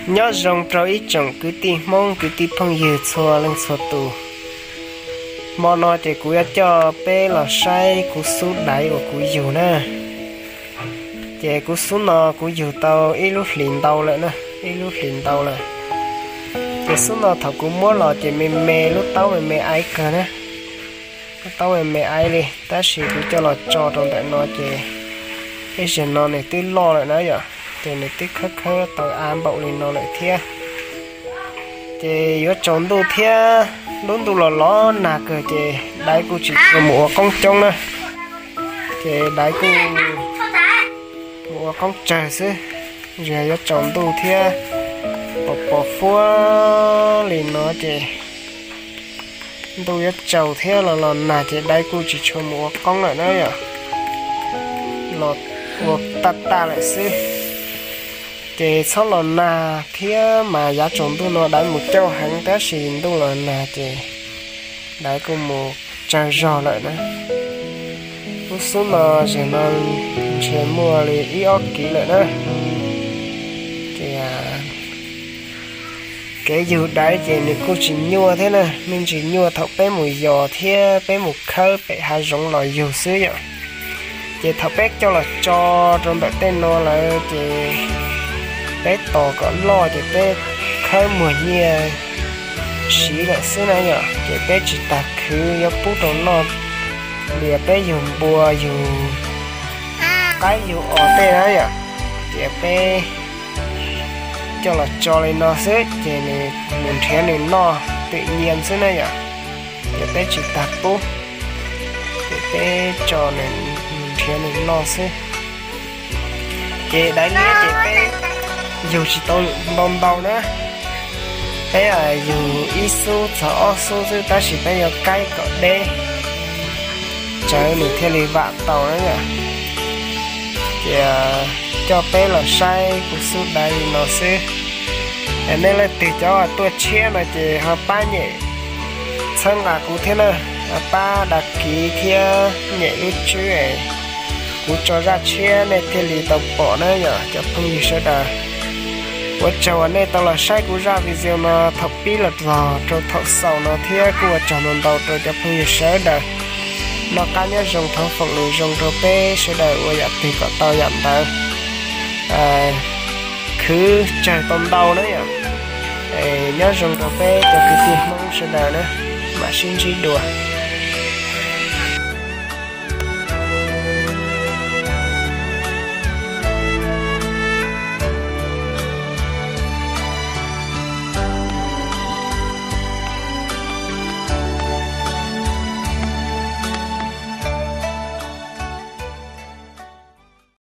nhớ rong trâu ít chồng cứ ti mong cứ ti phong dừa xua lên xua tù mò nó chỉ cú cho bé là say cú sút đáy của cú dù nè chỉ cú sút nó cú dù tàu ít lúc liền tàu lại nè ít lúc liền tàu lại chỉ sút nó thầu cú mua lò chỉ mềm mềm lúc tàu mềm mềm ai cả nè lúc tàu mềm mềm ai đi ta chỉ cú cho lò cho trong tại nó chỉ cái gì nó này tí lo lại nữa giờ thì này tí khắc khắc tàu ăn bậu lên nó lại thiê thì yếu trốn đồ thiê luôn đồ lò nà cờ thì đáy cô chỉ có mua con trông nè thì đáy cô mua con trời xứ rồi yếu trốn đồ thiê bỏ phua lên nó thì đồ yếu trầu thiê là nà thì đáy cô chỉ cho mua con lại nữa giờ lọt buộc tạt lại xí thì sau lần nà thía mà giá trộn tôi nó đánh một châu hắn té xìn tôi là nà thì đánh cùng một trái giò lại nữa lúc xuống là chỉ nó chỉ mua thì ít ốc kỹ lại nữa thì cái dù đấy thì mình cũng chỉ nhua thế này mình chỉ nhua thọc bé một giò thía bé một khơi bé hai giống loại dù xứ vậy chị thợ bé cho là cho trong bệ tên nó là chị bé to có lo chị bé khơi mùa nhia xí lại xứ này nhở chị bé chỉ tạt khứ yếu bút trong nó lìa bé dùng bùa dùng cái dùng ở tên đó nhở chị bé cho là cho lên nó xứ chị này mình thấy này nó tự nhiên xứ này nhở chị bé chỉ tạt bút chị bé cho này thiên này lo xí chị đại lý chị bé dù chỉ tôi bông đầu nữa bé là dù ít số thở số chứ ta chỉ bây giờ cái cỡ đê trời mình theo lý vạn tàu nữa nhỉ chị cho bé là sai của số đại nó xí nên là từ cho tôi chia là chị họ ba nhẹ thân là cụ thế này ba đặt kỹ theo nhẹ lúc chứ ấy cú cho ra chia này thì lì tàu bỏ nữa nhở cho không gì sẽ đà vợ chồng này tao là sai cú ra video nó thọc bí lật vào cho thọc sầu nó thì cú chồng mình tàu cho không gì sẽ đà nó cá nhân dùng thằng phật lì dùng cho bé sẽ đà vợ giặt thì có tao dặn tao cứ chờ tôm tàu nữa nhở nhớ dùng cho bé cho cái tiền mong sẽ đà nữa mà xin chỉ đùa